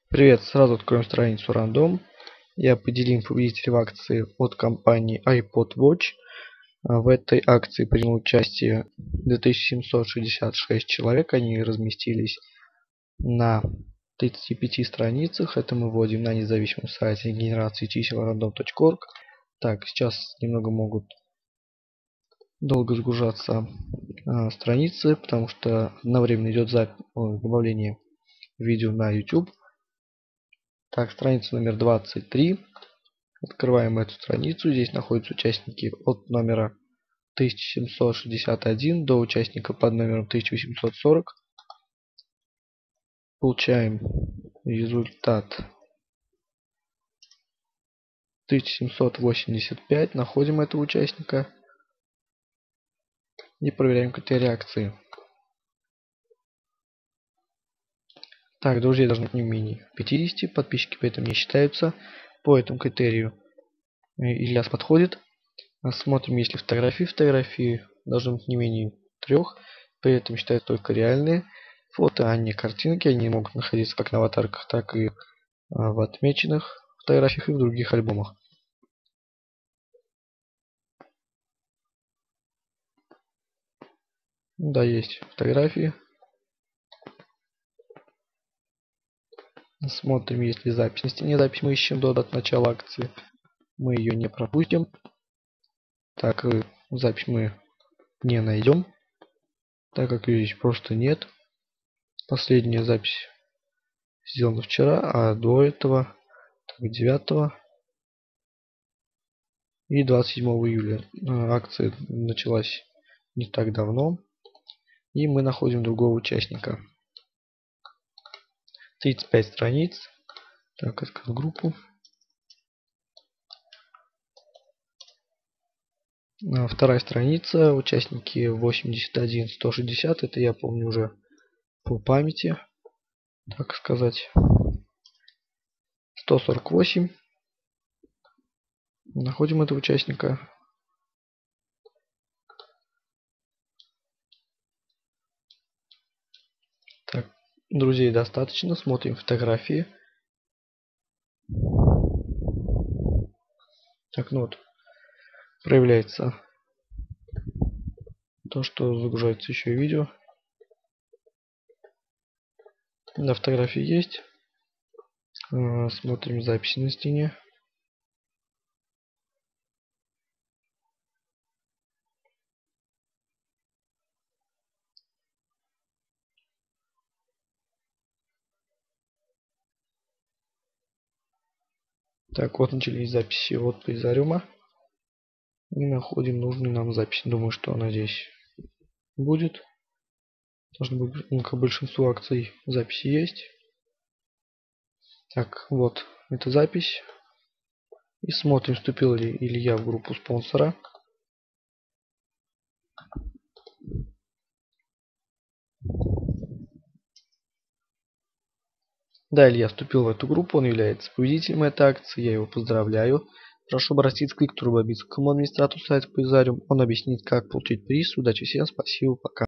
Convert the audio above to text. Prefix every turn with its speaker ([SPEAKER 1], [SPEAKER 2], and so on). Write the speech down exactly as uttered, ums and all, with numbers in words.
[SPEAKER 1] Привет, сразу откроем страницу рандом. И определим победителя в акции от компании iPod Watch. В этой акции принял участие две тысячи семьсот шестьдесят шесть человек. Они разместились на тридцати пяти страницах. Это мы вводим на независимом сайте генерации чисел рандом точка орг. Так, сейчас немного могут долго загружаться а, страницы, потому что одновременно идет запись, добавление видео на YouTube. Так, страница номер двадцать три. Открываем эту страницу. Здесь находятся участники от номера тысяча семьсот шестьдесят один до участника под номером тысяча восемьсот сорок. Получаем результат тысяча семьсот восемьдесят пять. Находим этого участника и проверяем критерии реакции. Так, друзей должно быть не менее пятидесяти. Подписчики при этом не считаются. По этому критерию Ильяс подходит. Смотрим, есть ли фотографии. Фотографии должны быть не менее трех. При этом считают только реальные фото, а не картинки. Они могут находиться как на аватарках, так и в отмеченных фотографиях и в других альбомах. Да, есть фотографии. Смотрим, есть ли запись. На стене запись мы ищем до даты начала акции. Мы ее не пропустим. Так, запись мы не найдем, так как ее здесь просто нет. Последняя запись сделана вчера, а до этого девятого и двадцать седьмого июля. Акция началась не так давно. И мы находим другого участника. тридцать пять страниц. Так, открыл группу. Вторая страница. Участники восемьдесят один сто шестьдесят. Это я помню уже по памяти. Так сказать. сто сорок восемь. Находим этого участника. Так, друзей достаточно. Смотрим фотографии. Так, ну вот. Проявляется то, что загружается еще и видео. На фотографии есть. Смотрим записи на стене. Так, вот начались записи от Призариума. И находим нужную нам запись. Думаю, что она здесь будет. Должно быть, ну, как большинство акций, записи есть. Так, вот эта запись. И смотрим, вступил ли Илья в группу спонсора. Да, Илья вступил в эту группу, он является победителем этой акции, я его поздравляю. Прошу обратиться к Виктору Бабицкому, администратору сайта Призариум. Он объяснит, как получить приз. Удачи всем, спасибо, пока.